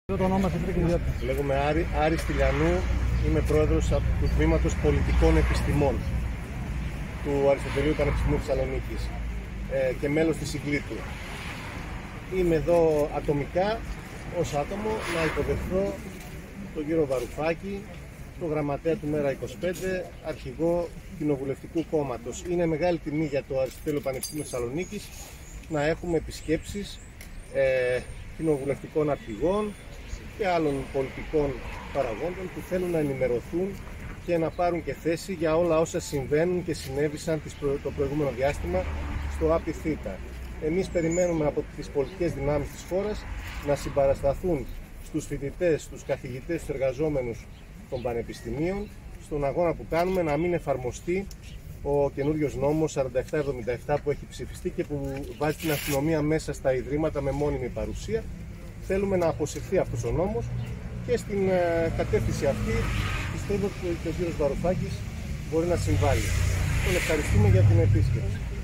Το όνομα σας και ιδιότητα. Λέγομαι Άρης Τηλιανού, είμαι πρόεδρος του Τμήματος Πολιτικών Επιστημών του Αριστοτελείου Πανεπιστημίου Θεσσαλονίκης και μέλος της Συγκλήτου. Είμαι εδώ ατομικά, ως άτομο, να υποδεχθώ τον κύριο Βαρουφάκη, τον γραμματέα του Μέρα 25, αρχηγό Κοινοβουλευτικού Κόμματος. Είναι μεγάλη τιμή για το Αριστοτέλειο Πανεπιστημίου Θεσσαλονίκης να έχουμε επισκέψεις κοινοβουλευτικών αρχηγών και άλλων πολιτικών παραγόντων που θέλουν να ενημερωθούν και να πάρουν και θέση για όλα όσα συμβαίνουν και συνέβησαν το προηγούμενο διάστημα στο ΑΠΗ ΘΗΤΑ. Εμείς περιμένουμε από τις πολιτικές δυνάμεις της χώρας να συμπαρασταθούν στους φοιτητές, στους καθηγητές, στους εργαζόμενους των πανεπιστημίων, στον αγώνα που κάνουμε να μην εφαρμοστεί ο καινούριος νόμος 4777 που έχει ψηφιστεί και που βάζει την αστυνομία μέσα στα ιδρύματα με μόνιμη παρουσία. Θέλουμε να αποσυρθεί αυτός ο νόμος και στην κατεύθυνση αυτή πιστεύω ότι ο κ. Βαρουφάκης μπορεί να συμβάλλει. Τον ευχαριστούμε για την επίσκεψη.